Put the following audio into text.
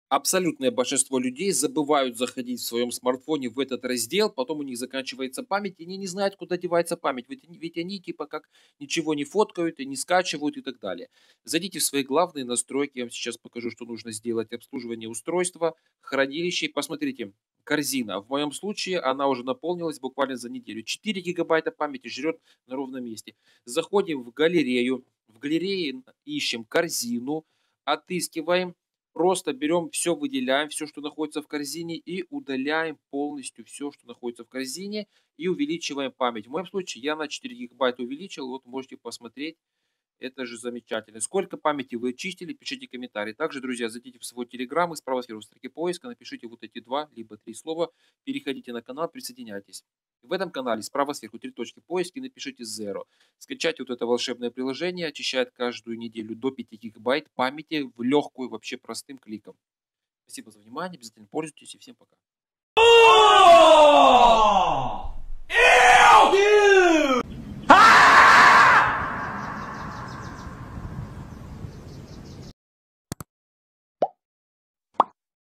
Абсолютное большинство людей забывают заходить в своем смартфоне в этот раздел, потом у них заканчивается память, и они не знают, куда девается память. Ведь они типа как ничего не фоткают и не скачивают и так далее. Зайдите в свои главные настройки, я вам сейчас покажу, что нужно сделать. Обслуживание устройства, хранилище, и посмотрите, корзина. В моем случае она уже наполнилась буквально за неделю. 4 гигабайта памяти жрет на ровном месте. Заходим в галерею, в галерее ищем корзину, отыскиваем. Просто берем все, выделяем, все, что находится в корзине, и удаляем полностью все, что находится в корзине, и увеличиваем память. В моем случае я на 4 гигабайта увеличил, вот можете посмотреть. Это же замечательно. Сколько памяти вы очистили, пишите комментарии. Также, друзья, зайдите в свой телеграм и справа сверху в строке поиска напишите вот эти 2 либо 3 слова, переходите на канал, присоединяйтесь. В этом канале справа сверху 3 точки поиска и напишите Zero. Скачайте вот это волшебное приложение, очищает каждую неделю до 5 гигабайт памяти в легкую, вообще простым кликом. Спасибо за внимание, обязательно пользуйтесь и всем пока.